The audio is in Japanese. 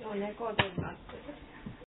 もう猫背になってる。